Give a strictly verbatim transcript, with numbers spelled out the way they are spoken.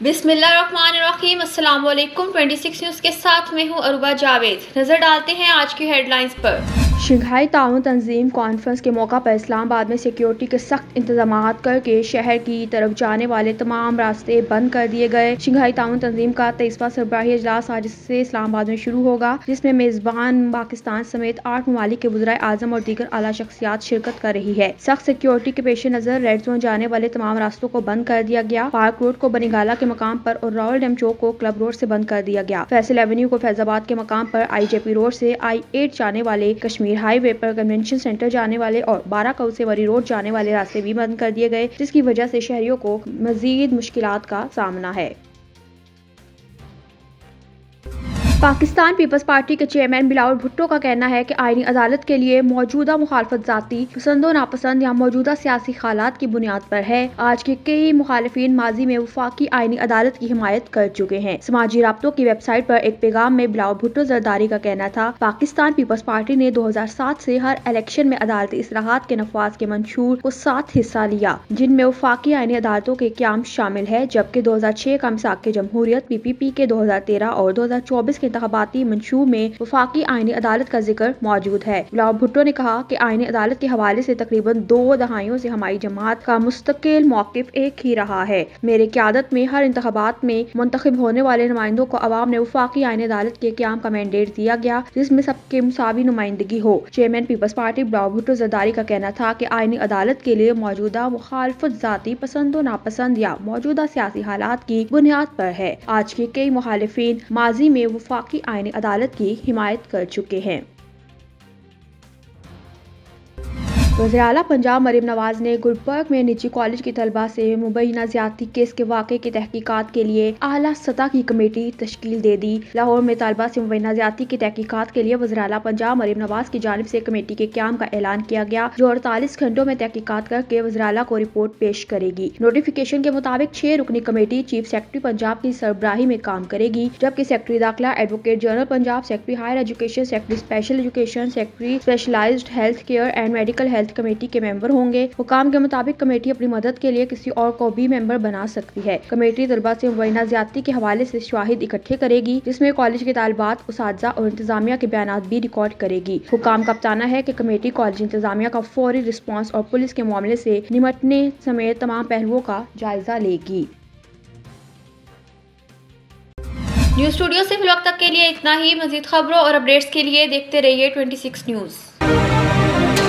बिस्मिल्लाहिर्रहमानिर्रहीम। अस्सलाम वालेकुम। छब्बीस न्यूज़ के साथ मैं हूँ अरूबा जावेद। नजर डालते हैं आज की हेडलाइंस पर। शंघाई ताउन तंजीम कॉन्फ्रेंस के मौका पर इस्लामाबाद में सिक्योरिटी के सख्त इंतजाम करके शहर की तरफ जाने वाले तमाम रास्ते बंद कर दिए गए। शंघाई ताउन तंजीम का तेईसवां सरबराही इजलास आज से इस्लामाबाद में शुरू होगा, जिसमें मेजबान पाकिस्तान समेत आठ ममालिक के वज़ीर आज़म और दीगर आला शख्सियात शिरकत कर रही है। सख्त सिक्योरिटी के पेश नजर रेड जोन जाने वाले तमाम रास्तों को बंद कर दिया गया। पार्क रोड को बनीगाला के मकाम पर और रावल डैम चौक को क्लब रोड से बंद कर दिया गया। फैसल एवेन्यू को फैजाबाद के मकाम पर, आई जे पी रोड से आई एट जाने वाले कश्मीर हाईवे पर, कन्वेंशन सेंटर जाने वाले और बारह कौ से वरी रोड जाने वाले रास्ते भी बंद कर दिए गए, जिसकी वजह से शहरियों को मजीद मुश्किलात का सामना है। पाकिस्तान पीपल्स पार्टी के चेयरमैन बिलावल भुट्टो का कहना है कि आईनी अदालत के लिए मौजूदा मुखालफत जाती पसंद व नापसंद या मौजूदा सियासी हालात की बुनियाद पर है। आज के कई मुखालिफिन माजी में वफाकी आईनी अदालत की हिमायत कर चुके हैं। समाजी राब्तों की वेबसाइट पर एक पैगाम में बिलावल भुट्टो जरदारी का कहना था, पाकिस्तान पीपल्स पार्टी ने दो हजार सात से हर इलेक्शन में अदालती इस्लाहात के नफाज के मंशूर को साथ हिस्सा लिया, जिनमें वफाकी आईनी अदालतों के क्याम शामिल है, जबकि दो हजार छह का मिसाक जमहूरियत पी पी पी के दो हजार तेरह और दो हजार चौबीस के इंतखाबाती मंशूर में वफाकी आईनी अदालत का जिक्र मौजूद है। बिलावल भुट्टो ने कहा कि आईनी अदालत के हवाले से तकरीबन दो दहाइयों से हमारी जमात का मुस्तकिल मौकिफ एक ही रहा है। मेरे क़यादत में हर इंतखाबात में मुंतखब होने वाले नुमाइंदों को अवाम ने वफाकी आईनी अदालत के क़याम का मैंडेट दिया गया, जिसमें सबके मुसावी नुमाइंदगी हो। Chairman peoples party Bilawal Bhutto Zardari का कहना था कि आईनी अदालत के लिए मौजूदा मुखालफत जाती पसंद व नापसंद या मौजूदा सियासी हालात की बुनियाद पर है। आज के कई मुखालिफिन माजी में वफाकी आईनी अदालत की हिमायत कर चुके हैं। वज़ीर आला पंजाब मरीम नवाज ने गुलबर्ग में निजी कॉलेज की तलबा से मुबैना ज़्यादती केस के वाक़े की तहकीकात के लिए आला सतह की कमेटी तश्कील दे दी। लाहौर में तलबा से मुबैना ज़्यादती की तहकीकात के लिए वज़ीर आला पंजाब मरीम नवाज की जानिब से कमेटी के क़याम का ऐलान किया गया, जो अड़तालीस घंटों में तहकीकात करके वज़ीर आला को रिपोर्ट पेश करेगी। नोटिफिकेशन के मुताबिक छह रुकनी कमेटी चीफ सेक्रेटरी पंजाब की सरबराही में काम करेगी, जबकि सेक्रेटरी दाखिला, advocate general Punjab, secretary higher education, secretary special education, secretary specialised health care and medical health committee के मेंबर होंगे। हुकाम के मुताबिक कमेटी अपनी मदद के लिए किसी और को भी मेंबर बना सकती है। कमेटी तलबा से मुबैना ज़्यादती के हवाले से शवाहिद इकट्ठे करेगी, जिसमें कॉलेज के तालिबात, उसातिज़ा और इंतजामिया के बयानात भी रिकॉर्ड करेगी। हुकाम का बताना है कि कमेटी कॉलेज इंतजामिया का फौरी रिस्पॉन्स और पुलिस के मामले से निपटने समेत तमाम पहलुओं का जायजा लेगी। न्यूज़ स्टूडियो से फिलहाल तक के लिए इतना ही। मजीद खबरों और अपडेट्स के लिए देखते रहिए छब्बीस न्यूज़।